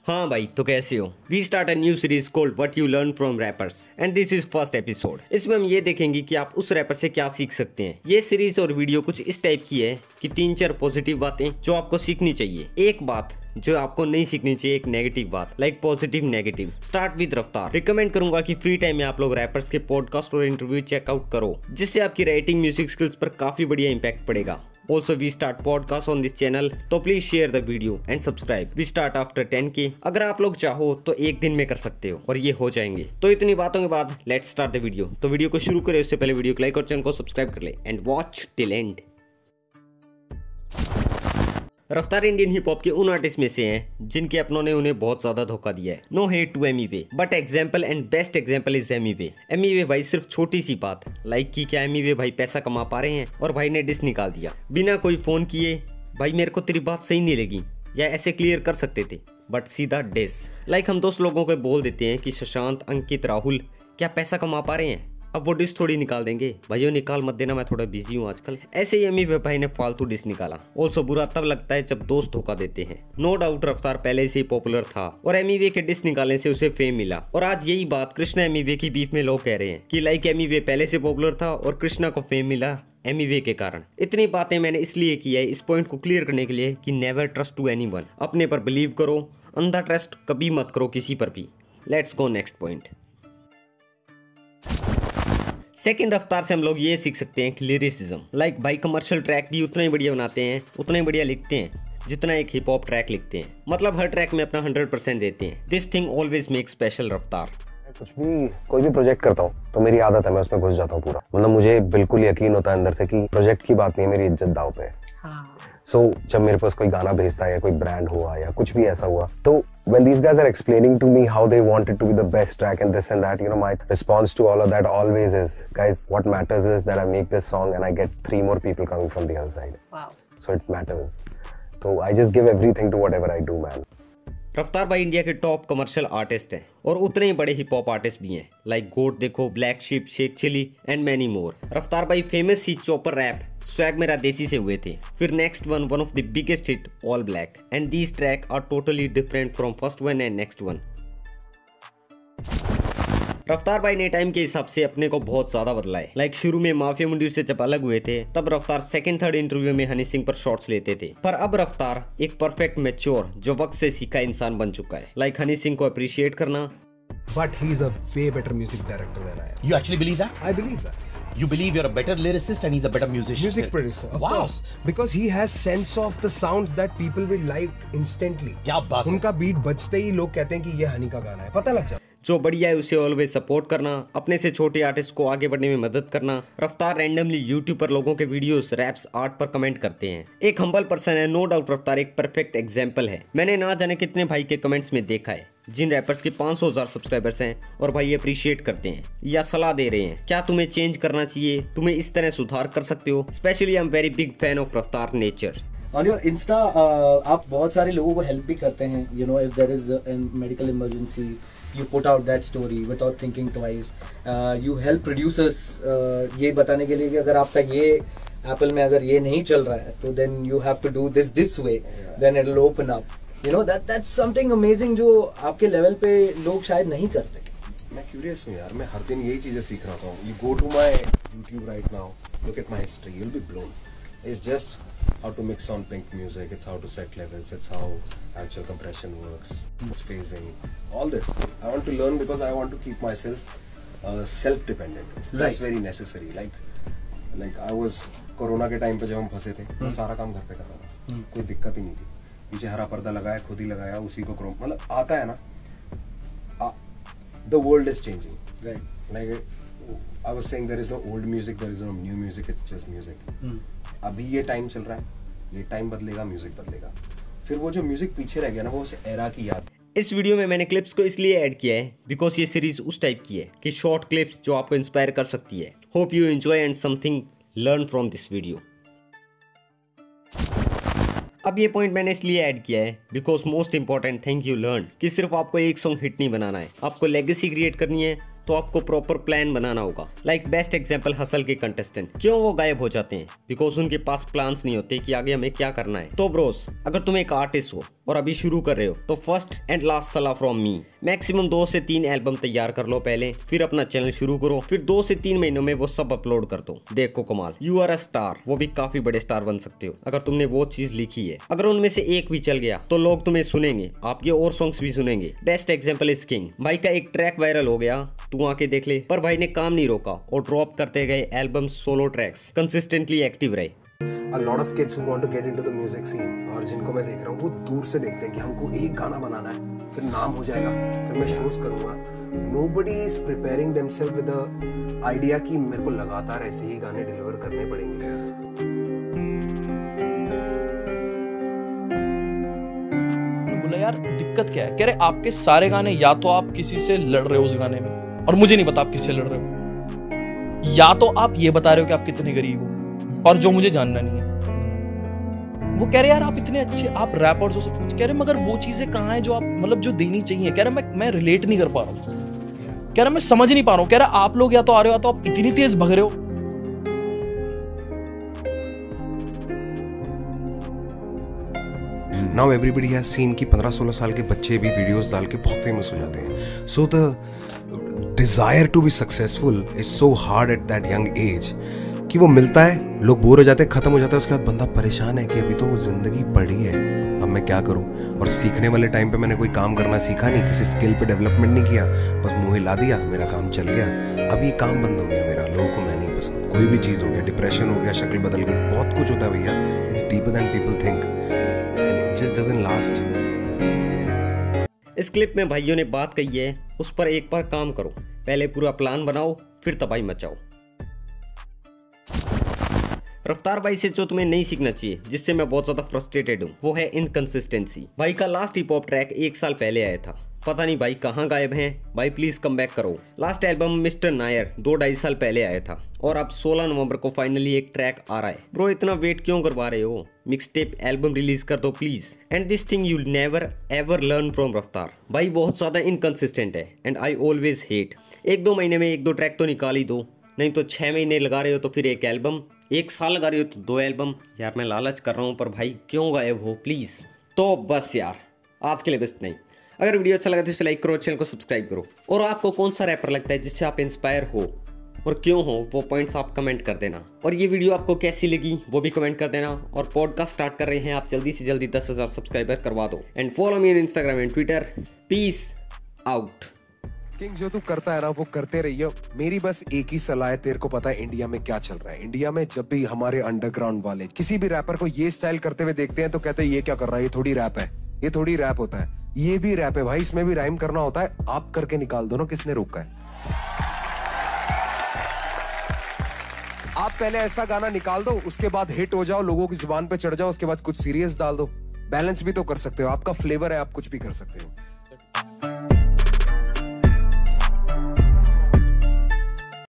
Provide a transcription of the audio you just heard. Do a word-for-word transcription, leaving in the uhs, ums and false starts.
हाँ भाई, तो कैसे हो? We start a new series called what you learn from rappers and this is first episode. इसमें हम ये देखेंगे कि आप उस रैपर से क्या सीख सकते हैं। ये सीरीज और वीडियो कुछ इस टाइप की है कि तीन चार पॉजिटिव बातें जो आपको सीखनी चाहिए, एक बात जो आपको नहीं सीखनी चाहिए, एक नेगेटिव बात, like positive negative. Start with Raftaar. Recommend करूंगा कि फ्री टाइम में आप लोग रैपर्स के पॉडकास्ट और इंटरव्यू चेकआउट करो, जिससे आपकी राइटिंग म्यूजिक स्किल्स पर काफी बढ़िया इंपैक्ट पड़ेगा। Also we start podcast on this channel, तो please share the video and subscribe. We start after ten K. अगर आप लोग चाहो तो एक दिन में कर सकते हो और ये हो जाएंगे। तो इतनी बातों के बाद लेट्स स्टार्ट द वीडियो। तो वीडियो को शुरू करें उससे पहले वीडियो को लाइक और चैनल को सब्सक्राइब कर ले and watch till end. Raftaar Indian hip hop के उन आर्टिस्ट में से हैं जिनके अपनों ने उन्हें बहुत ज्यादा धोखा दिया है। No hate to Emiway, but example and best example is Emiway. Emiway भाई सिर्फ छोटी सी बात लाइक की क्या एमीवे भाई पैसा कमा पा रहे हैं और भाई ने डिस निकाल दिया बिना कोई फोन किए। भाई मेरे को तेरी बात सही नहीं लगी, या ऐसे क्लियर कर सकते थे, बट सीधा डिस। लाइक हम दोस्त लोगों को बोल देते हैं कि शशांत, अंकित, राहुल क्या पैसा कमा पा रहे हैं, अब वो डिस थोड़ी निकाल देंगे। भाइयों निकाल मत देना, मैं थोड़ा बिजी हूँ आजकल। ऐसे ही एमी भाई ने फालतू डिस निकाला। ऑल्सो बुरा तब लगता है जब दोस्त धोखा देते हैं। नो डाउट रफ्तार पहले से ही पॉपुलर था और एमीवे के डिस निकालने से उसे फेम मिला। और आज यही बात कृष्णा एमीवे की बीफ में लोग कह रहे हैं कि लाइक एमीवे पहले से पॉपुलर था और कृष्णा को फेम मिला एमीवे के कारण। इतनी बातें मैंने इसलिए की है इस पॉइंट को क्लियर करने के लिए कि नेवर ट्रस्ट टू एनीवन। अपने पर बिलीव करो, अंधा ट्रस्ट कभी मत करो किसी पर भी। Let's go next point. Second Raftaar से हम लोग ये सीख सकते हैं कि लिरिसिज्म। लाइक भाई कमर्शियल ट्रैक भी उतना ही बढ़िया बनाते हैं, उतना ही बढ़िया लिखते हैं जितना एक हिप हॉप ट्रैक लिखते हैं। मतलब हर ट्रैक में अपना हंड्रेड परसेंट देते हैं। This thing always make special Raftaar. कुछ भी कोई भी प्रोजेक्ट करता हूँ तो मेरी आदत है, मैं उसमें घुस जाता हूँ पूरा। मतलब मुझे बिल्कुल यकीन होता है अंदर से कि प्रोजेक्ट की बात नहीं है, मेरी इज्जत दांव पे है। सो so, जब मेरे पास कोई गाना भेजता है या कोई ब्रांड हुआ या कुछ भी ऐसा हुआ, तो when these guys are explaining to me how they want it to be the best track and this and that, you know, my response to all of that always is, guys, what matters is that I make this song and I get three more people coming from the other side. Wow. So it matters. So I just give everything to whatever I do, man. रफ्तार भाई India के top commercial artist हैं और उतने ही बड़े hip hop artist भी हैं। Like goat देखो, black sheep, Sheikh Chilli and many more. Raftaar भाई फेमस सी चॉपर रैप स्वैग मेरा देसी से हुए थे। फिर next one one of the biggest hit all black and these track are totally different from first one and next one. Raftaar भाई ने टाइम के हिसाब से अपने को बहुत ज्यादा बदला है। लाइक शुरू में माफिया मुंडीर से जब अलग हुए थे तब रफ्तार सेकंड थर्ड इंटरव्यू में हनी सिंह पर शॉट्स लेते थे, पर अब रफ्तार एक परफेक्ट मैच्योर जो वक्त से सीखा इंसान बन चुका है। लाइक हनी सिंह को अप्रिशिएट करना। But he's a way better music director than I am. You actually believe that? I believe that. You believe you're a better lyricist and he's a better musician? Music producer, of wow. course. Because he has sense of the sounds that people will like instantly. क्या बात है? उनका beat बजते ही लोग कहते हैं कि ये हनी का गाना है, पता लग जाता है। जो बढ़िया है उसे ऑलवेज सपोर्ट करना, अपने से छोटे आर्टिस्ट को आगे बढ़ने में मदद करना। रफ्तार रैंडमली यूट्यूब पर लोगों के वीडियोस, रैप्स, आर्ट पर कमेंट करते हैं। एक हम्बल पर्सन है, नो डाउट रफ्तार एक परफेक्ट एग्जांपल है। मैंने ना जाने कितने भाई के कमेंट्स में देखा है जिन रैपर्स के पाँच सौ हजार सब्सक्राइबर्स हैं और भाई अप्रिशिएट करते हैं या सलाह दे रहे हैं, क्या तुम्हें चेंज करना चाहिए, तुम्हें इस तरह सुधार कर सकते हो। Specially I am very big fan of Raftaar nature. On your insta आप बहुत सारे लोगों को हेल्प भी करते हैं। You know, if there is an medical emergency, you put out that story without thinking twice. uh, you help producers uh, ये बताने के लिए कि अगर आपका ये Apple में अगर ये नहीं चल रहा है तो then you have to do this this way, then it'll open up. You know, that that's something amazing जो आपके लेवल पे लोग शायद नहीं करते। मैं क्यूरियस हूँ यार, मैं हर दिन यही चीजें सीख रहा हूँ। You go to my YouTube right now, look at my history, you'll be blown. It's just how to mix on pink music, it's how to set levels, it's how actual compression works, it's phasing, all this. I want to learn because I want to keep myself uh, self-dependent. Right. That's very necessary. Like, like I was corona के time पे जब हम फंसे थे, मैं सारा काम घर पे कर रहा था, कोई दिक्कत ही नहीं थी। पीछे हरा पर्दा लगाया, खुद ही लगाया, उसी को क्रोम, मतलब आता है ना। The world is changing. Right. Like I was saying, there is no old music, there is no new music, it's just music. Hmm. अभी ये टाइम चल रहा है, ये टाइम बदलेगा, म्यूजिक बदलेगा। फिर वो जो म्यूजिक पीछे रह गया ना, वो उस एरा की याद। इस वीडियो में मैंने क्लिप्स को इसलिए ऐड किया है बिकॉज ये सीरीज उस टाइप की है कि शॉर्ट क्लिप्स जो आपको इंस्पायर कर सकती है। Hope you enjoy and something learn from this video. अब ये पॉइंट मैंने इसलिए ऐड किया है because most important thing you learn कि सिर्फ आपको एक सॉन्ग हिट नहीं बनाना है, आपको लेगेसी क्रिएट करनी है तो आपको प्रॉपर प्लान बनाना होगा। लाइक बेस्ट एग्जांपल हसल के कंटेस्टेंट, क्यों वो गायब हो जाते हैं? बिकॉज उनके पास प्लान्स नहीं होते कि आगे हमें क्या करना है। तो ब्रोस, अगर तुम एक आर्टिस्ट हो और अभी शुरू कर रहे हो तो फर्स्ट एंड लास्ट सलाह फ्रॉम मी, मैक्सिमम दो से तीन एल्बम तैयार कर लो पहले, फिर अपना चैनल शुरू करो, फिर दो से तीन महीनों में वो सब अपलोड कर दो। देखो कमाल, यू आर अ स्टार, वो भी काफी बड़े स्टार बन सकते हो अगर तुमने वो चीज लिखी है। अगर उनमें से एक भी चल गया तो लोग तुम्हें सुनेंगे, आपके और सॉन्ग्स भी सुनेंगे। बेस्ट एग्जांपल इज किंग, भाई का एक ट्रैक वायरल हो गया, तू आके देख ले, पर भाई ने काम नहीं रोका और ड्रॉप करते गए album, solo tracks, consistently active रहे। A lot of kids who want to get into the music scene और जिनको मैं देख रहा हूँ वो दूर से देखते हैं कि हमको एक गाना बनाना है, फिर नाम हो जाएगा, फिर मैं शोज करूँगा। Nobody is preparing themselves with the idea कि मेरे को लगातार ऐसे ही गाने डिलीवर करने पड़ेंगे। बोला यार दिक्कत क्या है, कह रहे आपके सारे गाने या तो आप किसी से लड़ रहे हो उस गाने में और मुझे नहीं पता आप किससे लड़ रहे हो, या तो आप ये बता रहे हो कि आप कितने गरीब हो और जो मुझे जानना नहीं है। वो कह रहे यार आप इतने अच्छे, आप रैपर्स हो सब कुछ, कह रहे मगर वो चीजें कहाँ हैं जो आप मतलब जो देनी चाहिए। कह रहे मैं मैं रिलेट नहीं कर पा रहा हूँ, कह रहा मैं समझ नहीं पा रहा हूँ। कह रहा आप लोग या तो आ रहे हो या तो आप इतनी तेज भग रहे हो। Now everybody has seen कि पंद्रह सोलह साल के बच्चे भी वीडियोस डाल के बहुत फेमस हो जाते हैं। So the desire to be successful is so hard at that young age कि वो मिलता है, लोग बोर हो जाते हैं, खत्म हो जाता है, उसके बाद बंदा परेशान है कि अभी तो वो जिंदगी पड़ी है, अब मैं क्या करूं। और सीखने वाले टाइम पे मैंने कोई काम करना सीखा नहीं, किसी स्किल पे डेवलपमेंट नहीं किया, बस मुंह हिला दिया, मेरा काम चल गया। अब ये काम बंद हो गया मेरा, लोगों को मैं नहीं पसंद, कोई भी चीज़ हो गया, डिप्रेशन हो गया, शक्ल बदल गई, बहुत कुछ होता है भैया। It's deeper than people think and it just doesn't last. इस क्लिप में भाइयों ने बात कही है, उस पर एक बार काम करो, पहले पूरा प्लान बनाओ, फिर तबाही मचाओ। रफ्तार भाई से जो तुम्हें नहीं सीखना चाहिए, जिससे मैं बहुत ज्यादा फ्रस्ट्रेटेड हूँ, वो है इनकंसिस्टेंसी। भाई का लास्ट हिप हॉप ट्रैक एक साल पहले आया था, पता नहीं भाई कहाँ गायब हैं, भाई प्लीज कम बैक करो। लास्ट एल्बम मिस्टर नायर दो ढाई साल पहले आया था और अब सोलह नवंबर को फाइनली एक ट्रैक आ रहा है। ब्रो इतना वेट क्यों करवा रहे हो, मिक्स टेप एल्बम रिलीज कर दो please. And this thing you never ever learn from Raftaar. भाई बहुत ज्यादा इनकंसिस्टेंट है एंड आई ऑलवेज हेट। एक दो महीने में एक दो ट्रैक तो निकाल ही दो, नहीं तो छह महीने लगा रहे हो तो फिर एक एल्बम, एक साल लगा रही हो तो दो एल्बम। यार मैं लालच कर रहा हूँ पर भाई क्यों गायब हो प्लीज़। तो बस यार आज के लिए बस नहीं। अगर वीडियो अच्छा लगा तो इसे लाइक करो, चैनल को सब्सक्राइब करो। और आपको कौन सा रैपर लगता है जिससे आप इंस्पायर हो और क्यों हो, वो पॉइंट्स आप कमेंट कर देना। और ये वीडियो आपको कैसी लगी वो भी कमेंट कर देना। और पॉडकास्ट स्टार्ट कर रहे हैं आप, जल्दी से जल्दी दस हज़ार सब्सक्राइबर करवा दो। And follow me on Instagram and Twitter. Peace out. King जो तू करता है ना वो करते रहिए। मेरी बस एक ही सलाह है, तेरे को पता है इंडिया में क्या चल रहा है। इंडिया में जब भी हमारे अंडरग्राउंड वाले किसी भी रैपर को ये स्टाइल करते हुए देखते हैं तो कहते हैं ये क्या कर रहा है, ये थोड़ी रैप है, ये थोड़ी रैप होता है। ये भी रैप है भाई, इसमें भी राइम करना होता है। आप करके निकाल दो ना, किसने रोका है। आप पहले ऐसा गाना निकाल दो, उसके बाद हिट हो जाओ, लोगों की जुबान पे चढ़ जाओ, उसके बाद कुछ सीरियस डाल दो। बैलेंस भी तो कर सकते हो, आपका फ्लेवर है, आप कुछ भी कर सकते हो।